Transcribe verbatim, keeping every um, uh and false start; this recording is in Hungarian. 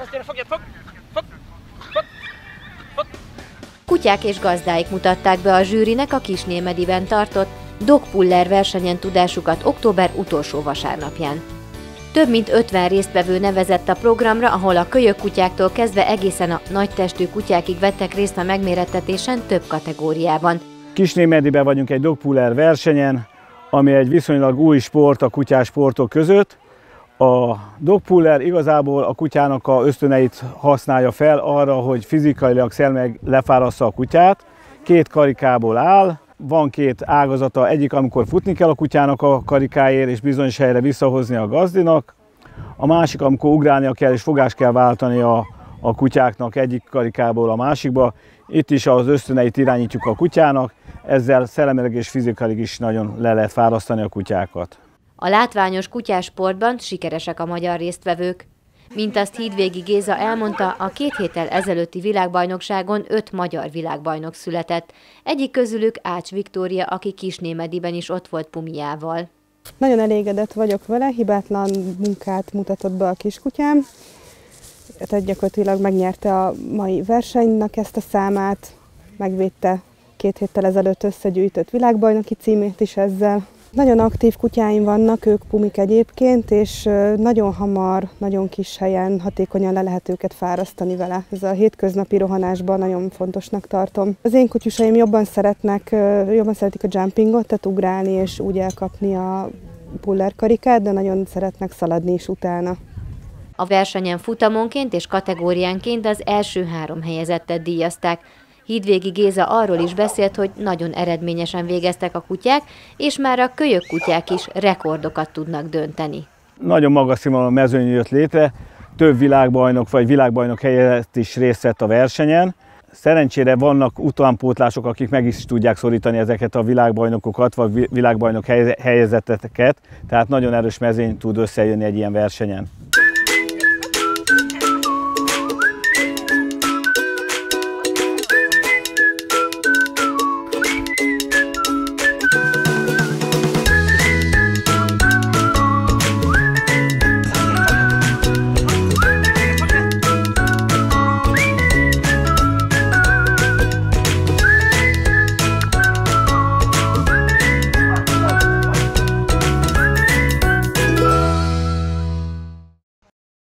Kutyák és gazdáik mutatták be a zsűrinek a Kisnémediben tartott Dogpuller versenyen tudásukat október utolsó vasárnapján. Több mint ötven résztvevő nevezett a programra, ahol a kölyökkutyáktól kezdve egészen a nagytestű kutyákig vettek részt a megmérettetésen több kategóriában. Kisnémediben vagyunk egy Dogpuller versenyen, ami egy viszonylag új sport a kutyás sportok között. A Dogpuller igazából a kutyának a ösztöneit használja fel arra, hogy fizikailag, szellemileg lefárassza a kutyát. Két karikából áll, van két ágazata, egyik amikor futni kell a kutyának a karikáért és bizonyos helyre visszahozni a gazdinak. A másik, amikor ugrálnia kell és fogást kell váltani a, a kutyáknak egyik karikából a másikba. Itt is az ösztöneit irányítjuk a kutyának, ezzel szellemileg és fizikailag is nagyon le lehet fárasztani a kutyákat. A látványos kutyásportban sikeresek a magyar résztvevők. Mint azt Hídvégi Géza elmondta, a két héttel ezelőtti világbajnokságon öt magyar világbajnok született. Egyik közülük Ács Viktória, aki Kisnémediben is ott volt pumiával. Nagyon elégedett vagyok vele, hibátlan munkát mutatott be a kiskutyám. Tehát gyakorlatilag megnyerte a mai versenynek ezt a számát, megvédte két héttel ezelőtt összegyűjtött világbajnoki címét is ezzel. Nagyon aktív kutyáim vannak, ők pumik egyébként, és nagyon hamar, nagyon kis helyen hatékonyan le lehet őket fárasztani vele. Ez a hétköznapi rohanásban nagyon fontosnak tartom. Az én kutyusaim jobban szeretnek, jobban szeretik a jumpingot, tehát ugrálni és úgy elkapni a puller karikát, de nagyon szeretnek szaladni is utána. A versenyen futamonként és kategóriánként az első három helyezettet díjazták. Hídvégi Géza arról is beszélt, hogy nagyon eredményesen végeztek a kutyák, és már a kölyökkutyák is rekordokat tudnak dönteni. Nagyon magas színvonalú mezőny jött létre, több világbajnok vagy világbajnok helyett is részt vett a versenyen. Szerencsére vannak utánpótlások, akik meg is tudják szorítani ezeket a világbajnokokat, vagy világbajnok helyezetteket, tehát nagyon erős mezőny tud összejönni egy ilyen versenyen.